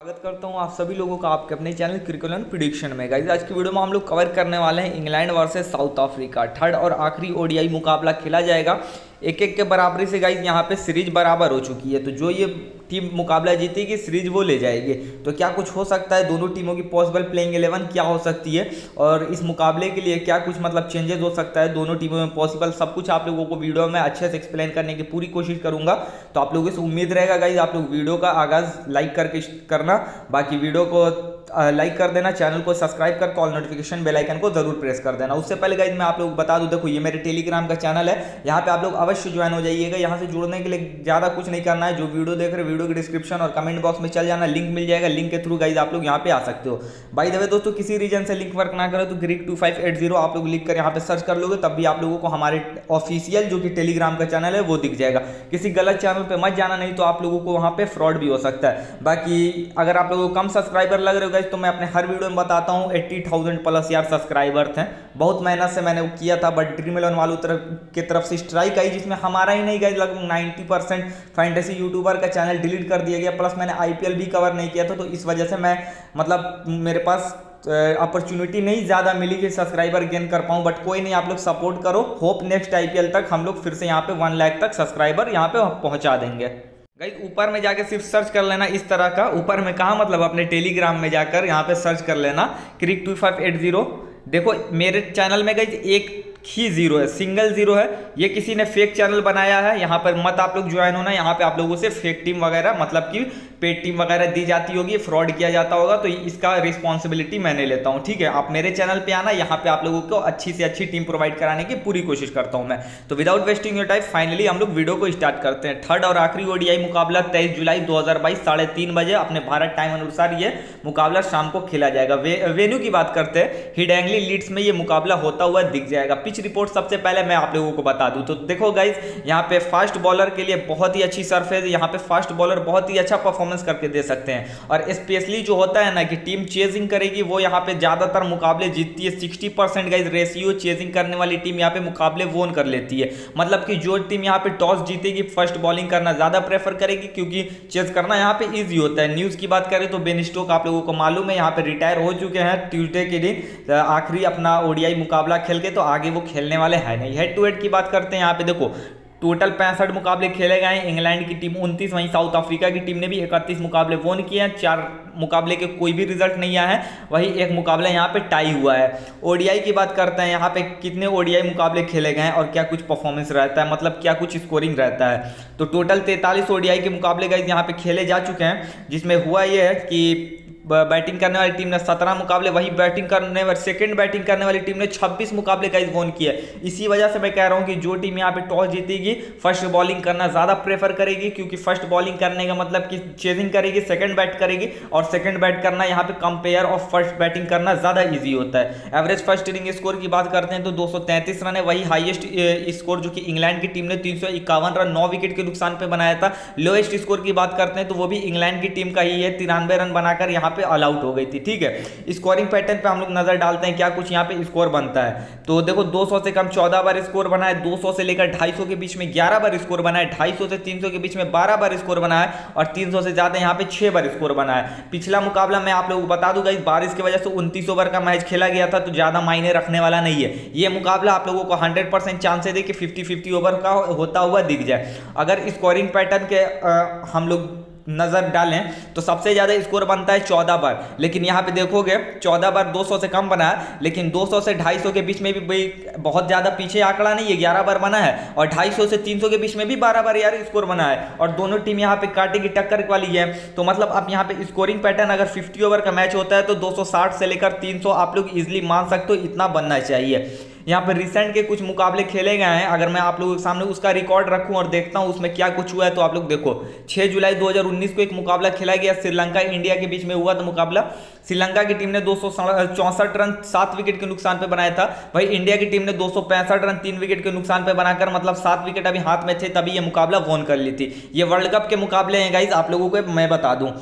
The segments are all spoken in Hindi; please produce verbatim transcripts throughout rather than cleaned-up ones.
स्वागत करता हूं आप सभी लोगों का आपके अपने चैनल क्रिकेट प्रिडिक्शन में। गाइस आज की वीडियो में हम लोग कवर करने वाले हैं England versus South Africa. Third और आखिरी ओडीआई मुकाबला खेला जाएगा। एक एक के बराबरी से गाइस यहाँ पे सीरीज बराबर हो चुकी है, तो जो ये टीम मुकाबला जीतेगी सीरीज वो ले जाएगी। तो क्या कुछ हो सकता है, दोनों टीमों की पॉसिबल प्लेइंग इलेवन क्या हो सकती है और इस मुकाबले के लिए क्या कुछ मतलब चेंजेस हो सकता है दोनों टीमों में पॉसिबल, सब कुछ आप लोगों को वीडियो में अच्छे से एक्सप्लेन करने की पूरी कोशिश करूंगा। तो आप लोगों से उम्मीद रहेगा गाइस आप लोग वीडियो का आगाज लाइक करके करना, बाकी वीडियो को लाइक कर देना, चैनल को सब्सक्राइब कर कॉल नोटिफिकेशन बेल आइकन को जरूर प्रेस कर देना। उससे पहले गाइस मैं आप लोग बता दूं, देखो ये मेरे टेलीग्राम का चैनल है, यहाँ पे आप लोग अवश्य ज्वाइन हो जाइएगा। यहाँ से जुड़ने के लिए ज़्यादा कुछ नहीं करना है, जो वीडियो देख रहे हैं वीडियो के डिस्क्रिप्शन और कमेंट बॉक्स में चल जाना, लिंक मिल जाएगा, लिंक के थ्रू गाइस आप लोग यहाँ पे आ सकते हो। बाय द वे दोस्तों, किसी रीजन से लिंक वर्क ना करें तो crick two five eight zero आप लोग लिख कर यहाँ पे सर्च कर लोगे, तब भी आप लोगों को हमारे ऑफिशियल जो कि टेलीग्राम का चैनल है वो दिख जाएगा। किसी गलत चैनल पे मत जाना, नहीं तो आप लोगों को वहाँ पे फ्रॉड भी हो सकता है। बाकी अगर आप लोगों को कम सब्सक्राइबर लग रहे हो गाइस, तो मैं अपने हर वीडियो में बताता हूँ अस्सी हज़ार प्लस यार सब्सक्राइबर थे, बहुत मेहनत से मैंने किया था, बट ड्रीम इलेवन वालों तरफ की तरफ से स्ट्राइक आई, जिसमें हमारा ही नहीं गाइस लगभग नब्बे परसेंट फैंटेसी यूट्यूबर का चैनल डिलीट कर दिया गया, प्लस मैंने आईपीएल भी कवर नहीं किया था, तो इस वजह से मैं मतलब मेरे पास अपॉर्चुनिटी नहीं ज़्यादा मिली कि सब्सक्राइबर गेन कर पाऊँ। बट कोई नहीं, आप लोग सपोर्ट करो, होप नेक्स्ट आईपीएल तक हम लोग फिर से यहाँ पे वन लाख तक सब्सक्राइबर यहाँ पे पहुँचा देंगे। गाइस ऊपर में जाके सिर्फ सर्च कर लेना इस तरह का, ऊपर में कहा मतलब अपने टेलीग्राम में जाकर यहाँ पे सर्च कर लेना crick two five eight zero. देखो मेरे चैनल में गाइस एक ही जीरो है, सिंगल जीरो है, ये किसी ने फेक चैनल बनाया है। यहाँ पर मत आप लोग ज्वाइन होना, यहाँ पे आप लोगों से फेक टीम वगैरह मतलब कि पेड टीम वगैरह दी जाती होगी, फ्रॉड किया जाता होगा, तो इसका रिस्पॉन्सिबिलिटी मैंने लेता हूँ, ठीक है। आप मेरे चैनल पे आना, यहाँ पे आप लोगों को अच्छी से अच्छी टीम प्रोवाइड कराने की पूरी कोशिश करता हूँ मैं। तो without wasting your time finally हम लोग वीडियो को स्टार्ट करते हैं। थर्ड और आखिरी ओडीआई मुकाबला तेईस जुलाई दो हजार बाईस साढ़े तीन बजे अपने भारत टाइम अनुसार ये मुकाबला शाम को खेला जाएगा। वे, वेन्यू की बात करते हैं, हिडेंगली लीड्स में ये मुकाबला होता हुआ दिख जाएगा। पिच रिपोर्ट सबसे पहले मैं आप लोगों को बता दूं, तो देखो गाइस यहाँ पे फास्ट बॉलर के लिए बहुत ही अच्छी सरफेस, यहाँ पे फास्ट बॉलर बहुत ही अच्छा परफॉर्मेंस करके दे सकते हैं। और स्पेशली जो होता है ना कि टीम चेजिंग करेगी, वो यहाँ पे ज्यादातर मुकाबले जीतती है। Sixty percent guys ratio chasing करने वाली टीम यहाँ पे मुकाबले वोन कर लेती है। मतलब कि जो टीम यहाँ पे टॉस जीतेगी फर्स्ट बॉलिंग करना ज्यादा प्रेफर करेगी, क्योंकि चेज करना यहाँ पे ईजी होता है। न्यूज की बात करें तो बेन स्टोक आप लोगों को मालूम है यहाँ पे रिटायर हो चुके हैं ट्यूजडे के दिन, आखिरी अपना ओडीआई मुकाबला खेल के, तो आगे वो खेलने वाले हैं नहीं। हेड टू हेड की बात करते हैं, यहाँ पे देखो टोटल पैंसठ मुकाबले खेले गए हैं, इंग्लैंड की टीम उनतीस, वहीं साउथ अफ्रीका की टीम ने भी इकतीस मुकाबले वोन किए हैं। चार मुकाबले के कोई भी रिजल्ट नहीं आया है, वही एक मुकाबला यहाँ पे टाई हुआ है। ओडीआई की बात करते हैं, यहाँ पे कितने ओडीआई मुकाबले खेले गए हैं और क्या कुछ परफॉर्मेंस रहता है, मतलब क्या कुछ स्कोरिंग रहता है। तो टोटल तैंतालीस ओडीआई के मुकाबले गाइस यहाँ पे खेले जा चुके हैं, जिसमें हुआ ये है कि बैटिंग करने वाली टीम ने सत्रह मुकाबले, वही बैटिंग करने वाली सेकंड बैटिंग करने वाली टीम ने छब्बीस मुकाबले गाइस वोन किए। इसी वजह से मैं कह रहा हूं कि जो टीम यहाँ पे टॉस जीतेगी फर्स्ट बॉलिंग करना ज्यादा प्रेफर करेगी, क्योंकि फर्स्ट बॉलिंग करने का मतलब कि चेजिंग करेगी, सेकंड बैट करेगी, और सेकंड बैट करना यहाँ पे कंपेयर और फर्स्ट बैटिंग करना ज्यादा ईजी होता है। एवरेज फर्स्ट इनिंग स्कोर की बात करते हैं तो दो सौ तैंतीस रन है, वही हाईएस्ट स्कोर जो कि इंग्लैंड की टीम ने तीन सौ इक्यावन रन नौ विकेट के नुकसान पे बनाया था। लोएस्ट स्कोर की बात करते हैं तो वो भी इंग्लैंड की टीम का ही है, तिरानवे रन बनाकर यहाँ पे ऑल आउट हो गई थी, ठीक है। स्कोरिंग पैटर्न पे हम लोग नजर डालते हैं क्या कुछ यहाँ पे स्कोर बनता है। तो देखो दो सौ से कम चौदह बार स्कोर बना है, दो सौ से लेकर ढाई सौ के बीच में ग्यारह बार स्कोर बना है, ढाई सौ से तीन सौ के बीच में बारह बार स्कोर बना है, और तीन सौ से ज्यादा यहाँ पे छह बार स्कोर बना है। पिछला मुकाबला मैं आप लोगों को बता दूंगा, इस बारिश की वजह से उनतीस ओवर का मैच खेला गया था, तो ज्यादा मायने रखने वाला नहीं है। ये मुकाबला आप लोगों को हंड्रेड परसेंट चांस है कि फिफ्टी फिफ्टी ओवर का होता हुआ दिख जाए। अगर स्कोरिंग पैटर्न के आ, हम लोग नजर डालें तो सबसे ज्यादा स्कोर बनता है चौदह बार, लेकिन यहाँ पे देखोगे चौदह बार दो सौ से कम बना है, लेकिन दो सौ से ढाई सौ के बीच में भी बहुत ज्यादा पीछे आंकड़ा नहीं है, ग्यारह बार बना है, और ढाई सौ से तीन सौ के बीच में भी बारह बार यार स्कोर बना है, और दोनों टीम यहाँ पे कांटे की टक्कर वाली है। तो मतलब आप यहाँ पे स्कोरिंग पैटर्न अगर पचास ओवर का मैच होता है तो दो सौ साठ से लेकर तीन सौ आप लोग इजिली मान सकते हो, इतना बनना चाहिए। यहाँ पर रिसेंट के कुछ मुकाबले खेले गए हैं, अगर मैं आप लोगों के सामने उसका रिकॉर्ड रखूं और देखता हूं उसमें क्या कुछ हुआ है, तो आप लोग देखो छह जुलाई दो हज़ार उन्नीस को एक मुकाबला खेला गया, श्रीलंका इंडिया के बीच में हुआ था मुकाबला। श्रीलंका की टीम ने दो सौ चौसठ रन सात विकेट के नुकसान पे बनाया था, वही इंडिया की टीम ने दो सौ पैंसठ रन तीन विकेट के नुकसान पे बनाकर मतलब सात विकेट अभी हाथ में थे तभी ये मुकाबला वोन कर ली थी। ये वर्ल्ड कप के मुकाबले हैं गाइस, आप लोगों को मैं बता दूं।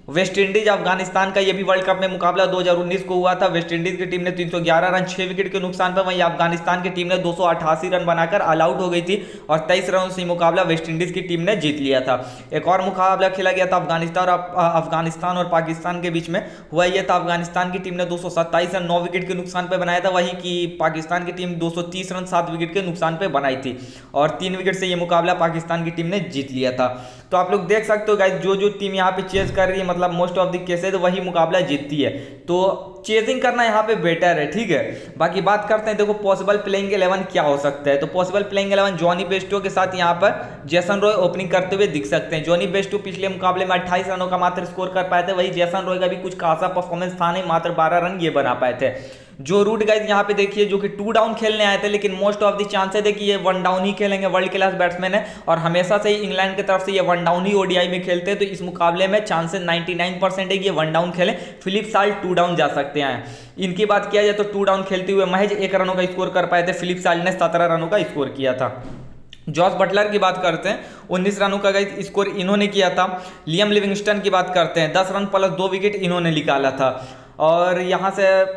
वेस्ट इंडीज अफगानिस्तान का ये भी वर्ल्ड कप में मुकाबला दो हज़ार उन्नीस को हुआ था। वेस्ट इंडीज की टीम ने तीन सौ ग्यारह रन छह विकेट के नुकसान पर, वहीं अफगानिस्तान की टीम ने दो सौ अठासी रन बनाकर ऑल आउट हो गई थी और तेईस रनों से मुकाबला वेस्ट इंडीज की टीम ने जीत लिया था। एक और मुकाबला खेला गया था अफगानिस्तान और अफगानिस्तान और पाकिस्तान के बीच में, हुआ यह था अफगानिस्तान की टीम ने दो सौ सत्ताईस रन नौ विकेट के नुकसान पर बनाया था, वहीं की पाकिस्तान की टीम दो सौ तीस रन सात विकेट के नुकसान पर बनाई थी और तीन विकेट से यह मुकाबला पाकिस्तान की टीम ने जीत लिया था। तो आप लोग देख सकते हो गाइस, जो जो टीम यहाँ पे चेज कर रही है, मतलब मोस्ट ऑफ द केसेस वही मुकाबला जीतती है, तो चेजिंग करना यहाँ पे बेटर है, ठीक है। बाकी बात करते हैं, देखो पॉसिबल प्लेइंग इलेवन क्या हो सकता है। तो possible playing eleven Jonny Bairstow के साथ यहाँ पर जेसन रॉय ओपनिंग करते हुए दिख सकते हैं। जॉनी बेस्टो पिछले मुकाबले में अट्ठाईस रनों का मात्र स्कोर कर पाए थे, वही जेसन रॉय का भी कुछ खासा परफॉर्मेंस था नहीं, मात्र बारह रन ये बना पाए थे। जो रूट गाइस यहाँ पे देखिए, जो कि टू डाउन खेलने आए थे, लेकिन मोस्ट ऑफ द चांसेस है कि ये वन डाउन ही खेलेंगे। वर्ल्ड क्लास बैट्समैन है और हमेशा से ही इंग्लैंड की तरफ से ये वन डाउन ही ओडीआई में खेलते हैं, तो इस मुकाबले में चांसेस निन्यानवे परसेंट है कि ये वन डाउन खेलें। फिलिप साल्ट टू डाउन जा सकते हैं। इनकी बात किया जाए तो टू डाउन खेलते हुए महज एक रनों का स्कोर कर पाए थे, फिलिप साल्ट ने सत्रह रनों का स्कोर किया था। जॉस बटलर की बात करते हैं, उन्नीस रनों का गाइस स्कोर इन्होंने किया था। लियम लिविंगस्टन की बात करते हैं, दस रन प्लस दो विकेट इन्होंने निकाला था। और यहाँ से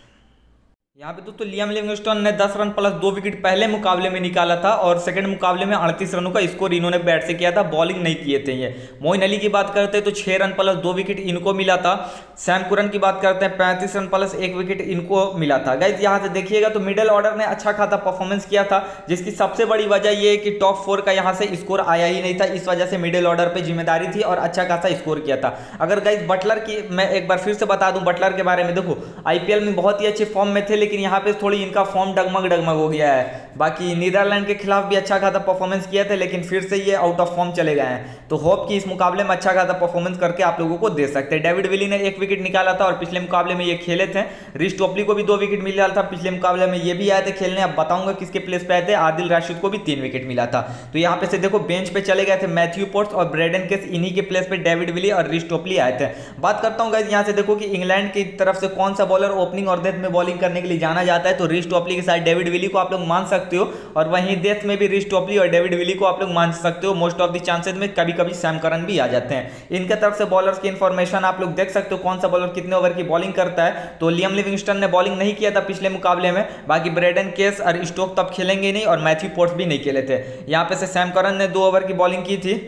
यहाँ पे दोस्तों लियम लिविंगस्टन ने दस रन प्लस दो विकेट पहले मुकाबले में निकाला था और सेकंड मुकाबले में अड़तीस रनों का स्कोर इन्होंने बैट से किया था, बॉलिंग नहीं किए थे ये। मोइन अली की बात करते हैं तो छह रन प्लस दो विकेट इनको मिला था। सैम कुरन की बात करते हैं, पैंतीस रन प्लस एक विकेट इनको मिला था। गाइस यहाँ से देखिएगा तो मिडिल ऑर्डर ने अच्छा खासा परफॉर्मेंस किया था, जिसकी सबसे बड़ी वजह ये है कि टॉप फोर का यहाँ से स्कोर आया ही नहीं था, इस वजह से मिडिल ऑर्डर पर जिम्मेदारी थी और अच्छा खासा स्कोर किया था। अगर गाइस बटलर की मैं एक बार फिर से बता दूं बटलर के बारे में, देखो आईपीएल में बहुत ही अच्छे फॉर्म में थे, लेकिन यहाँ पे थोड़ी इनका फॉर्म डगमग डगमग हो गया है। बाकी नीदरलैंड के खिलाफ भी अच्छा खासा परफॉर्मेंस किया था, लेकिन फिर से ये आउट ऑफ फॉर्म चले गए हैं। तो होप कि इस मुकाबले में अच्छा खासा परफॉर्मेंस करके आप लोगों को दे सकते हैं। डेविड विली ने एक विकेट निकाला था और पिछले मुकाबले में ये खेले थे। रिश टोपली को भी दो विकेट मिला था पिछले मुकाबले में, ये भी आए थे खेलने। अब बताऊंगा किसके प्लेस पे आए थे। आदिल राशिद को भी तीन विकेट मिला था। तो यहाँ पे से देखो बेंच पे चले गए थे मैथ्यू पोर्ट्स और ब्रेडन केस, इन्हीं के प्लेस पे डेविड विली और रिश टोपली आए थे। बात करता हूँ गाइस यहाँ से देखो कि इंग्लैंड की तरफ से कौन सा बॉलर ओपनिंग और डेथ में बॉलिंग करने के लिए जाना जाता है। तो रिश टोपली के साथ डेविड विली को आप लोग मान सकते हो और वहीं डेथ में भी रिश टोपली और डेविड विली को आप लोग मान सकते हो। मोस्ट ऑफ द चांसेस में कभी कभी सैम करन भी आ जाते हैं। इनके तरफ से बॉलर्स की इंफॉर्मेशन आप लोग देख सकते हो, कौन सा बॉलर कितने ओवर की बॉलिंग करता है। तो लियम लिविंगस्टन ने बॉलिंग नहीं किया था पिछले मुकाबले में, बाकी ब्रेडन केस और स्टोक तब खेलेंगे नहीं और मैथ्यू पोर्ट्स भी नहीं खेले थे। यहाँ पे से सैम करन ने दो ओवर की बॉलिंग की थी।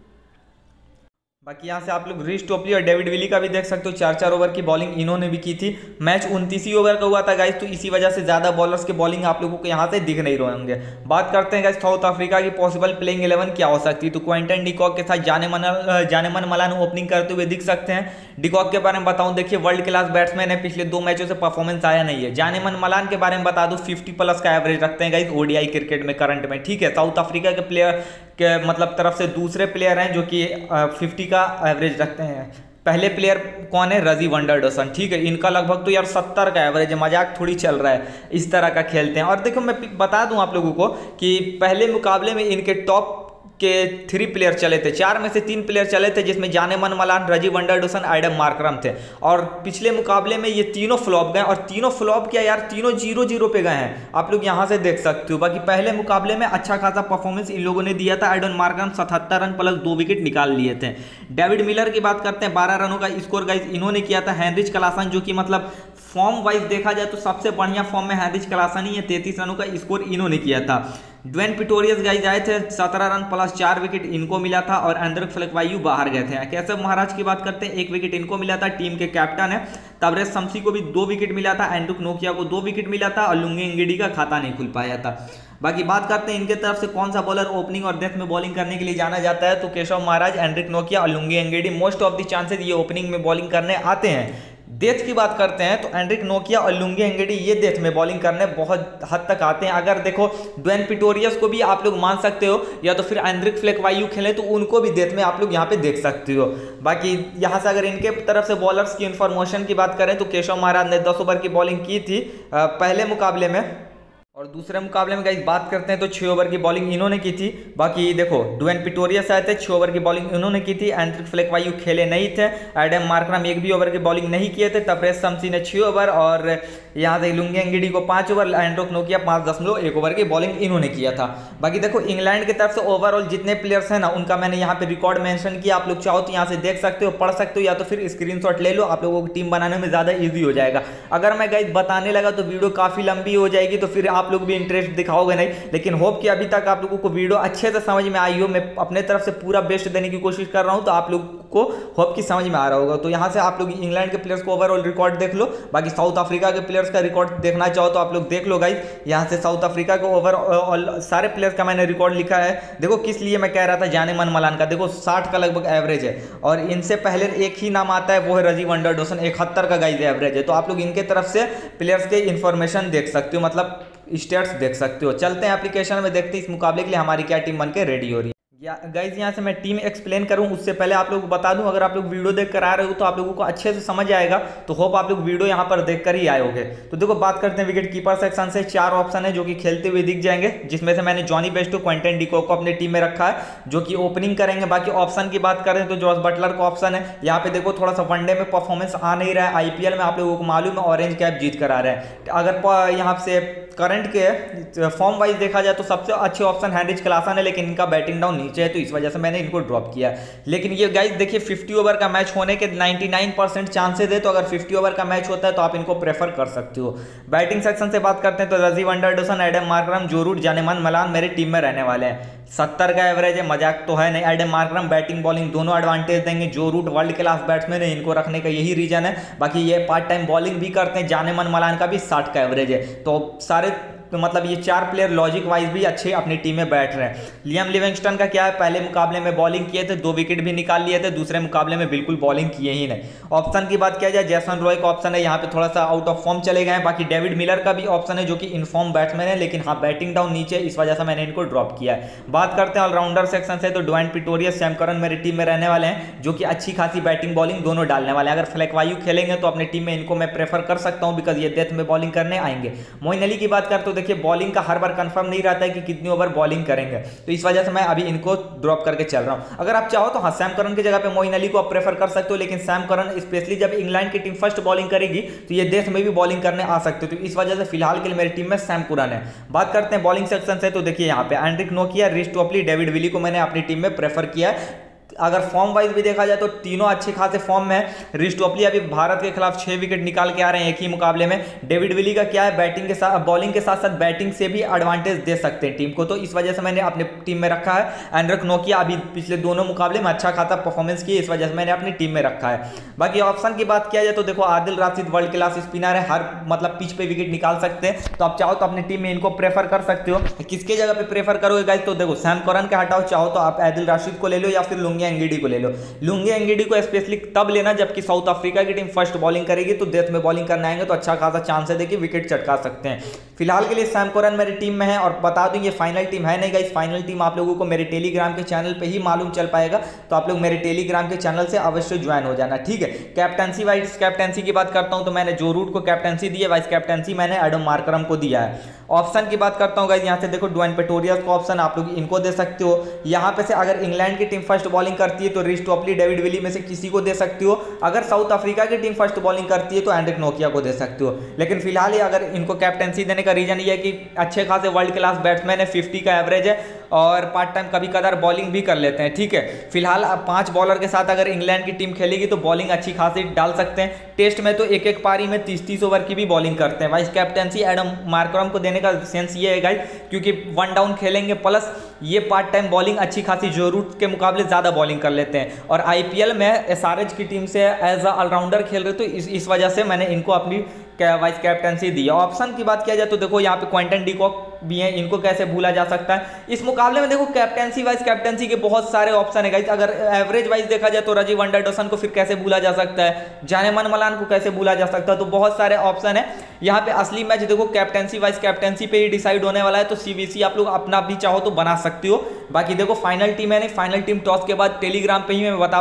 बाकी यहाँ से आप लोग रिश टोपली और डेविड विली का भी देख सकते हो, चार चार ओवर की बॉलिंग इन्होंने भी की थी। मैच उनतीस ही ओवर का हुआ था गाइस, तो इसी वजह से ज्यादा बॉलर्स के बॉलिंग आप लोगों को यहाँ से दिख नहीं रहे होंगे। बात करते हैं गाइस साउथ अफ्रीका की पॉसिबल प्लेइंग इलेवन क्या हो सकती है। तो क्विंटन डिकॉक के साथ जाने मन जाने मन मलान ओपनिंग करते हुए दिख सकते हैं। डिकॉक के बारे में बताऊं, देखिए वर्ल्ड क्लास बैट्समैन है, पिछले दो मैचों से परफॉर्मेंस आया नहीं है। जाने मन मलान के बारे में बता दूं, फिफ्टी प्लस का एवरेज रखते हैं गाइस ओडीआई क्रिकेट में करंट में, ठीक है। साउथ अफ्रीका के प्लेयर के मतलब तरफ से दूसरे प्लेयर हैं जो कि फिफ्टी का एवरेज रखते हैं। पहले प्लेयर कौन है, रजी वंडरडसन, ठीक है। इनका लगभग तो यार सत्तर का एवरेज है, मजाक थोड़ी चल रहा है, इस तरह का खेलते हैं। और देखो मैं बता दूं आप लोगों को कि पहले मुकाबले में इनके टॉप के थ्री प्लेयर चले थे, चार में से तीन प्लेयर चले थे, जिसमें जाने मन मलान, रजी वंडरडसन, एडम मार्करम थे। और पिछले मुकाबले में ये तीनों फ्लॉप गए और तीनों फ्लॉप क्या यार, तीनों जीरो जीरो पे गए हैं, आप लोग यहां से देख सकते हो। बाकी पहले मुकाबले में अच्छा खासा परफॉर्मेंस इन लोगों ने दिया था। एडम मार्करम सतहत्तर रन प्लस दो विकेट निकाल लिए थे। डेविड मिलर की बात करते हैं, बारह रनों का स्कोर गाइस इन्होंने किया था। हेनरिच क्लासन जो कि मतलब फॉर्म वाइज देखा जाए तो सबसे बढ़िया फॉर्म में हेनरिच क्लासन ही है, तैंतीस रनों का स्कोर इन्होंने किया था। ड्वेन पिटोरियस गाइस आए थे, सत्रह रन प्लस चार विकेट इनको मिला था और एंड्रिक फ्लेक्वायू बाहर गए थे। केशव महाराज की बात करते हैं, एक विकेट इनको मिला था, टीम के कैप्टन है। तबरेज शम्सी को भी दो विकेट मिला था, एंड्रिक नोकिया को दो विकेट मिला था और लुंगी एंगेडी का खाता नहीं खुल पाया था। बाकी बात करते हैं इनके तरफ से कौन सा बॉलर ओपनिंग और डेथ में बॉलिंग करने के लिए जाना जाता है। तो केशव महाराज, एंड्रिक नोकिया और Lungi Ngidi most of the chances ये ओपनिंग में बॉलिंग करने आते हैं। डेथ की बात करते हैं तो एंड्रिक नोकिया और लुंगी एंगेडी ये डेथ में बॉलिंग करने बहुत हद तक आते हैं। अगर देखो ड्वेन पिटोरियस को भी आप लोग मान सकते हो, या तो फिर एंड्रिक फ्लेक्वायू खेले तो उनको भी डेथ में आप लोग यहाँ पे देख सकते हो। बाकी यहाँ से अगर इनके तरफ से बॉलर्स की इन्फॉर्मेशन की बात करें तो केशव महाराज ने दस ओवर की बॉलिंग की थी पहले मुकाबले में, और दूसरे मुकाबले में गाइस बात करते हैं तो छह ओवर की बॉलिंग इन्होंने की थी। बाकी देखो ड्वेन पिटोरियस आए थे, छह ओवर की बॉलिंग इन्होंने की थी। एंड्रिक फ्लेक्वायू खेले नहीं थे। एडम मार्करम एक भी ओवर की बॉलिंग नहीं किए थे। तबरेज शम्सी ने छह ओवर और यहाँ से लुंगी एंगिडी को पाँच ओवर, एंड्रिक नोकिया पाँच दशमलव एक ओवर की बॉलिंग इन्होंने किया था। बाकी देखो इंग्लैंड की तरफ से ओवरऑल जितने प्लेयर्स हैं ना उनका मैंने यहाँ पे रिकॉर्ड मेंशन किया, आप लोग चाहो तो यहाँ से देख सकते हो, पढ़ सकते हो, या तो फिर स्क्रीनशॉट ले लो, आप लोगों को टीम बनाने में ज़्यादा ईजी हो जाएगा। अगर मैं गाइस बताने लगा तो वीडियो काफ़ी लंबी हो जाएगी, तो फिर आप लोग भी इंटरेस्ट दिखाओगे नहीं। लेकिन होप कि अभी तक आप लोगों को वीडियो अच्छे से समझ में आई हो, मैं अपने तरफ से पूरा बेस्ट देने की कोशिश कर रहा हूँ, तो आप लोग को होप कि समझ में आ रहा होगा। तो यहाँ से आप लोग इंग्लैंड के प्लेयर्स को ओवरऑल रिकॉर्ड देख लो, बाकी साउथ अफ्रीका के प्लेयर्स का रिकॉर्ड देखना चाहो तो आप लोग देख लो गाइस। यहाँ से साउथ अफ्रीका के ओवरऑल सारे प्लेयर्स का मैंने रिकॉर्ड लिखा है। देखो किस लिए मैं कह रहा था जाने मन मलान का, देखो साठ का लगभग एवरेज है, और इनसे पहले एक ही नाम आता है, वो है रजी वंडर डॉसन, इकहत्तर का गाइस एवरेज है। तो आप लोग इनके तरफ से प्लेयर्स के इन्फॉर्मेशन देख सकते हो, मतलब स्टेट्स देख सकते हो। चलते हैं एप्लीकेशन में, देखते हैं इस मुकाबले के लिए हमारी क्या टीम बनके रेडी हो रही है। या गाइज यहाँ से मैं टीम एक्सप्लेन करूँ उससे पहले आप लोग को बता दूं, अगर आप लोग वीडियो देख कर आ रहे हो तो आप लोगों को अच्छे से समझ आएगा, तो होप आप लोग वीडियो यहाँ पर देख कर ही आए होगे। तो देखो बात करते हैं विकेट कीपर सेक्शन से, चार ऑप्शन है जो कि खेलते हुए दिख जाएंगे, जिसमें से मैंने Jonny Bairstow, Quinton de Kock को अपने टीम में रखा है जो कि ओपनिंग करेंगे। बाकी ऑप्शन की बात करें तो जॉस बटलर का ऑप्शन है। यहाँ पे देखो थोड़ा सा वनडे में परफॉर्मेंस आ नहीं रहा है, आईपीएल में आप लोगों को मालूम है ऑरेंज कैप जीत कर आ रहे हैं। अगर यहाँ से करंट के फॉर्म वाइज देखा जाए तो सबसे अच्छे ऑप्शन हैंड्रिच क्लासन है, लेकिन इनका बैटिंग डाउन नीचे है, तो इस वजह से मैंने इनको ड्रॉप किया। लेकिन ये गाइस देखिए पचास ओवर का मैच होने के निन्यानवे परसेंट चांसेस है, तो अगर पचास ओवर का मैच होता है तो आप इनको प्रेफर कर सकते हो। बैटिंग सेक्शन से बात करते हैं तो Rassie van der Dussen, Aiden Markram, Joe Root, Janneman Malan मेरे टीम में रहने वाले हैं। सत्तर का एवरेज है, मजाक तो है नहीं। एडम मार्करम बैटिंग बॉलिंग दोनों एडवांटेज देंगे, Joe root world class batsman है, इनको रखने का यही रीजन है। बाकी ये पार्ट टाइम बॉलिंग भी करते हैं। जानेमान मलान का भी साठ का एवरेज है, तो सारे तो मतलब ये चार प्लेयर लॉजिक वाइज भी अच्छे अपनी टीम में बैठ रहे हैं। लियाम लिविंगस्टन का क्या है, पहले मुकाबले में बॉलिंग किए थे, दो विकेट भी निकाल लिए थे, दूसरे मुकाबले में बिल्कुल बॉलिंग किए ही नहीं। ऑप्शन की बात किया जाए, जैसन रॉय का ऑप्शन है, यहाँ पे थोड़ा सा आउट ऑफ फॉर्म चले गए हैं। बाकी डेविड मिलर का भी ऑप्शन है जो कि इनफॉर्म बैट्समैन है, लेकिन हाँ बैटिंग डाउन नीचे, इस वजह से मैंने इनको ड्रॉप किया है। बात करते हैं ऑलराउंडर सेक्शन से, तो ड्वेंट पिटोरियस, सैम करन मेरी टीम में रहने वाले हैं, जो कि अच्छी खासी बैटिंग बॉलिंग दोनों डालने वाले हैं। अगर फ्लैकवायु खेलेंगे तो अपनी टीम में इनको मैं प्रेफर कर सकता हूँ, बिकॉज ये डेथ में बॉलिंग करने आएंगे। मोइन अली की बात करते तो देखिए बॉलिंग का हर बार कंफर्म नहीं रहता है कि कितनी ओवर बॉलिंग करेंगे, तो इस वजह से मैं अभी इनको ड्रॉप करके चल रहा हूं। अगर आप चाहो तो हाँ सैम करन की जगह पे मोइन अली को आप प्रेफर कर सकते हो, लेकिन सैम करन स्पेशली जब इंग्लैंड की टीम फर्स्ट बॉलिंग करेगी तो ये देश में भी बॉलिंग करने आ सकते हो, तो इस वजह से फिलहाल के लिए मेरी टीम में सैम करन है। बात करते हैं बॉलिंग सेक्शन से, तो देखिए यहाँ पे एंड्रिक नोकिया, रिस टॉपली, डेविड विली को मैंने अपनी टीम में प्रेफर किया है। अगर फॉर्म वाइज भी देखा जाए तो तीनों अच्छे खासे फॉर्म में है। रिस टॉपली अभी भारत के खिलाफ छह विकेट निकाल के आ रहे हैं एक ही मुकाबले में। डेविड विली का क्या है, बैटिंग के साथ बॉलिंग के साथ साथ बैटिंग से भी एडवांटेज दे सकते हैं टीम को, तो इस वजह से मैंने अपने टीम में रखा है। एंड्रिक नोकिया अभी पिछले दोनों मुकाबले में अच्छा खासा परफॉर्मेंस किया, इस वजह से मैंने अपनी टीम में रखा है। बाकी ऑप्शन की बात किया जाए तो देखो Adil Rashid world class spinner है, हर मतलब पिच पे विकेट निकाल सकते हैं, तो आप चाहो तो अपनी टीम में इनको प्रेफर कर सकते हो। किसके जगह पे प्रेफर करोगे गाइस, तो देखो सैम करन के हटाओ, चाहो तो आप आदिल राशिद को ले लो या फिर लुंगी एंगिडी को ले लो। लुंगी एंगिडी को स्पेशली तब लेना जबकि साउथ अफ्रीका की टीम फर्स्ट बॉलिंग करेगी, तो डेथ में बॉलिंग करने आएंगे तो अच्छा खासा चांस है देखिए विकेट चटका सकते हैं। फिलहाल के लिए सैम करन मेरी टीम में है, और बता दूं ये फाइनल टीम है नहीं गाइस, फाइनल टीम आप लोगों को मेरे टेलीग्राम के चैनल पे ही मालूम चल पाएगा, तो आप लोग मेरे टेलीग्राम के चैनल से अवश्य ज्वाइन हो जाना, ठीक है। कैप्टनसी वाइस कैप्टनसी की बात करता हूं तो मैंने जो रूट को कैप्टनसी दी है, वाइस कैप्टनसी मैंने एडम मार्करम को दिया है। ऑप्शन की बात करता हूं गाइस, यहाँ से देखो ड्वेंट पिटोरियस का ऑप्शन आप लोग इनको दे सकते हो। यहाँ पे से अगर इंग्लैंड की टीम फर्स्ट बॉलिंग करती है तो रिस टॉपली, डेविड विली में से किसी को दे सकते हो। अगर साउथ अफ्रीका की टीम फर्स्ट बॉलिंग करती है तो एंड्रिक नोकिया को दे सकते हो। लेकिन फिलहाल ये अगर इनको कैप्टनसी देने का रीजन ये है कि अच्छे खासे वर्ल्ड क्लास बैट्समैन है, पचास का एवरेज है, और पार्ट टाइम कभी कदार बॉलिंग भी कर लेते हैं, ठीक है। फिलहाल पांच बॉलर के साथ अगर इंग्लैंड की टीम खेलेगी तो बॉलिंग अच्छी खासी डाल सकते हैं। टेस्ट में तो एक एक पारी में तीस तीस ओवर की भी बॉलिंग करते हैं। वाइस कैप्टनसी एडम मार्करम को देने का सेंस ये है गाइस, क्योंकि वन डाउन खेलेंगे, प्लस ये पार्ट टाइम बॉलिंग अच्छी खासी जो रूट के मुकाबले ज्यादा बॉलिंग कर लेते हैं, और आईपीएल में एसआरएच की टीम से एज अ ऑलराउंडर खेल रहे, तो इस इस वजह से मैंने इनको अपनी वाइस कैप्टनसी दी है। ऑप्शन की बात किया जाए तो देखो यहाँ पे क्विंटन डी कॉक भी हैं, इनको कैसे भूला जा सकता है। इस मुकाबले में देखो कैप्टनसी वाइस कैप्टनसी के बहुत सारे ऑप्शन है गाइस। अगर एवरेज वाइज देखा जाए तो रजी वंडर डॉसन को फिर कैसे भूला जा सकता है, जानेमान मलान को कैसे भूला जा सकता है, तो बहुत सारे ऑप्शन है। यहाँ पे असली मैच देखो कैप्टनसी वाइस कैप्टनसी पे ही डिसाइड होने वाला है, तो सीवीसी आप लोग अपना भी चाहो तो बना सकते हो। बाकी देखो फाइनल टीम है नहीं, फाइनल टीम टॉस के बाद टेलीग्राम पे ही मैं बता पाऊंगा।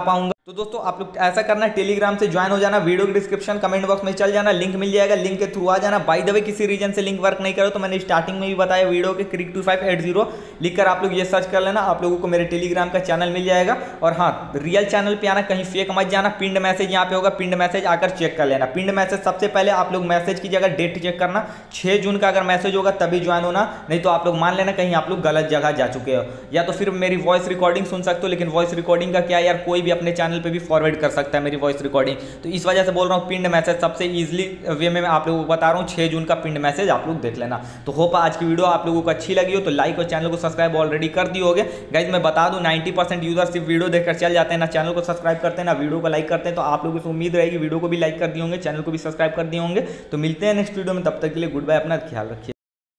तो दोस्तों आप लोग ऐसा करना है, टेलीग्राम से ज्वाइन हो जाना, वीडियो के डिस्क्रिप्शन कमेंट बॉक्स में चल जाना, लिंक मिल जाएगा, लिंक के थ्रू आ जाना। बाय द वे किसी रीजन से लिंक वर्क नहीं करो तो मैंने स्टार्टिंग में भी बताया वीडियो के crick two five eight zero लिखकर आप लोग ये सर्च कर लेना, आप लोगों को मेरे टेलीग्राम का चैनल मिल जाएगा। और हाँ, रियल चैनल पे आना, कहीं फेक मत जाना। पिंड मैसेज यहाँ पे होगा, पिंड मैसेज आकर चेक कर लेना। पिंड मैसेज सबसे पहले आप लोग मैसेज की जगह डेट चेक करना, छह जून का अगर मैसेज होगा तभी ज्वाइन होना, नहीं तो आप लोग मान लेना कहीं आप लोग गलत जगह जा चुके हो। या तो फिर मेरी वॉइस रिकॉर्डिंग सुन सकते हो, लेकिन वॉइस रिकॉर्डिंग का क्या यार, कोई भी अपने चैनल पे भी फॉरवर्ड कर सकता है मेरी वॉइस रिकॉर्डिंग, तो इस वजह से बोल रहा हूँ पिंड मैसेज सबसे इजीली वे में मैं आप लोगों को बता रहा हूँ। छह जून का पिंड मैसेज आप लोग देख लेना। तो होप आज की वीडियो आप लोगों को अच्छी लगी हो तो लाइक और चैनल को सब्सक्राइब ऑलरेडी कर दिए होगे। गाइज मैं बता दूं नाइंटी परसेंट यूजर सिर्फ वीडियो देखकर चल जाते हैं, ना चैनल को सब्सक्राइब करते हैं ना वीडियो को लाइक करते हैं। तो आप लोगों से उम्मीद रहेगी वीडियो को भी लाइक कर दिए होंगे, चैनल को भी सब्सक्राइब कर दिए होंगे। तो मिलते हैं नेक्स्ट वीडियो में, तब तक के लिए गुड बाय, अपना ख्याल रखिए।